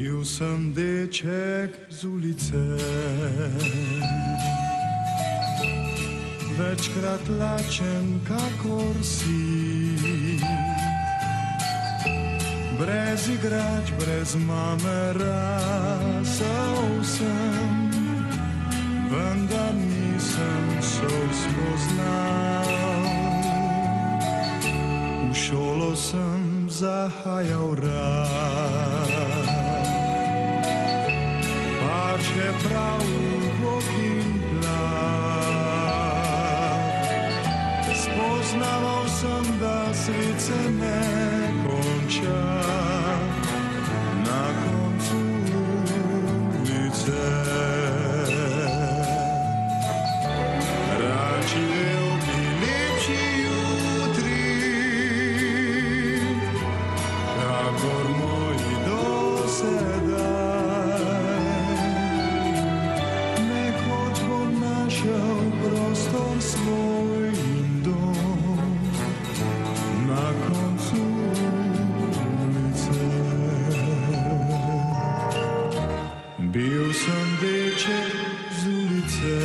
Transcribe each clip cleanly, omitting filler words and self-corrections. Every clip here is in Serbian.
Bil sem deček z ulice, večkrat lačen kakor si. Brez igrač, brez mame rasel sem, vendar nisem sol spoznal. V šolo sem zahajal rad, pa čeprav vlog in plat. Spoznaval sem, da svet se ne konča na koncu ulice. Rad živel bi lepši jutri, kakor moji dosedaj. Nekoč bom našel prostor svoj in dom na koncu ulice. Bil sem deček z ulice,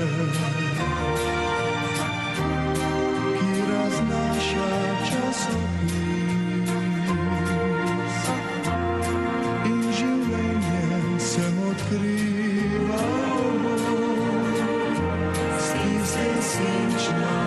ki raznaša časopis, in življenje sem odkrival, stiske senčna